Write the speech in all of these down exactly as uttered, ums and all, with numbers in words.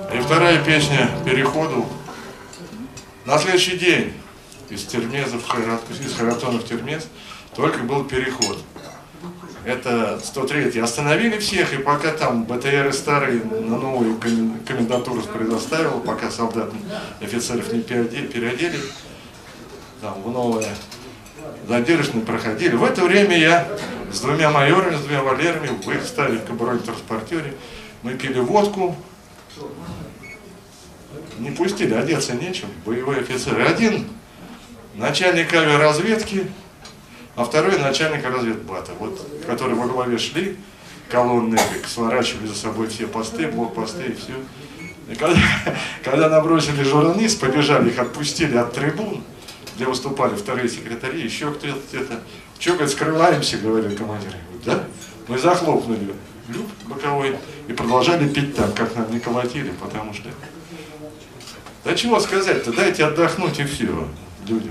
И вторая песня «Переходу». На следующий день из Термеза в Хайрат, из Хайратона в Термез только был переход. Это сто третий. Остановили всех, и пока там БТРы старые на новую комендатуру предоставил, пока солдат, офицеров не переодели, там в новое задержанные проходили. В это время я с двумя майорами, с двумя валерами выставили в бронетранспортере. Мы пили водку. Не пустили, одеться нечем. Боевой офицер. Один начальник авиаразведки, а второй начальник разведбата. Вот, которые во главе шли колонны, сворачивали за собой все посты, блокпосты и все. И когда, когда набросили журналист, побежали, их отпустили от трибун, где выступали вторые секретари, еще кто-то. Че, говорит, скрываемся, говорили командиры. Да? Мы захлопнули люк боковой и продолжали пить там, как нам не колотили, потому что... Да чего сказать-то, дайте отдохнуть и все людям.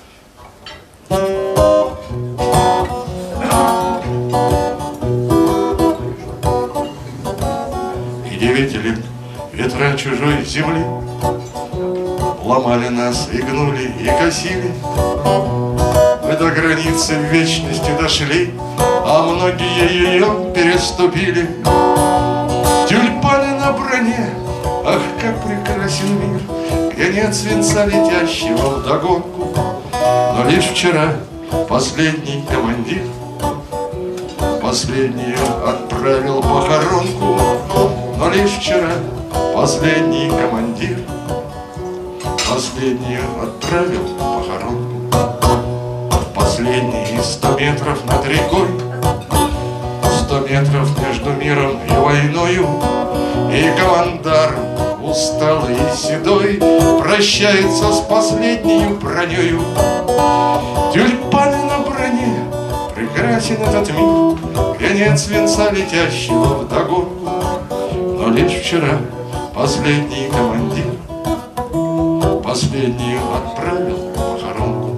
И девять лет ветра чужой земли ломали нас и гнули, и косили. Мы до границы вечности дошли, а многие ее переступили. Тюльпаны на броне, ах, как прекрасен мир, где нет свинца летящего вдогонку. Но лишь вчера последний командир последнюю отправил похоронку. Но лишь вчера последний командир последнюю отправил похоронку. Последние сто метров над рекой, сто метров между миром и войною, и командар, усталый и седой, прощается с последней бронею. Тюльпаны на броне, прекрасен этот мир, где нет свинца летящего вдогонку. Но лишь вчера последний командир последнюю отправил похоронку.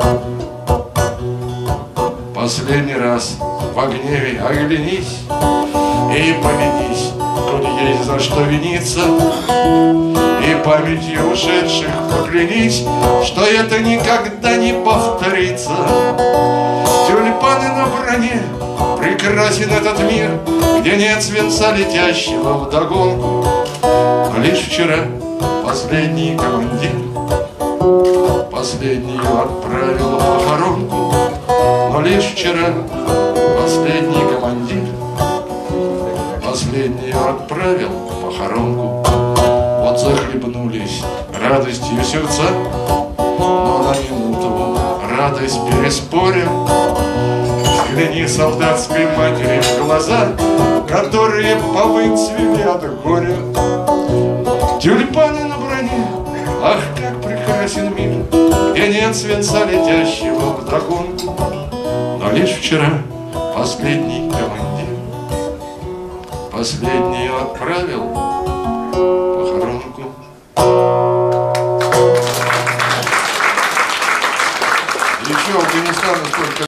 Последний раз в гневе оглянись и повинись, коли есть за что виниться, и памятью ушедших поклянись, что это никогда не повторится. Тюльпаны на броне, прекрасен этот мир, где нет свинца летящего вдогонку. Но лишь вчера последний командир последнюю отправил похоронку. Но лишь вчера последний командир последнюю отправил похоронку. Вот захлебнулись радостью сердца, но на минуту радость переспоря. Взгляни солдатской матери в глаза, которые повыцвели от горя. Тюльпаны на броне, ах, как прекрасен мир, где нет свинца летящего вдогонку. Но лишь вчера последний командир последнюю отправил похоронку. Еще Афганистан столько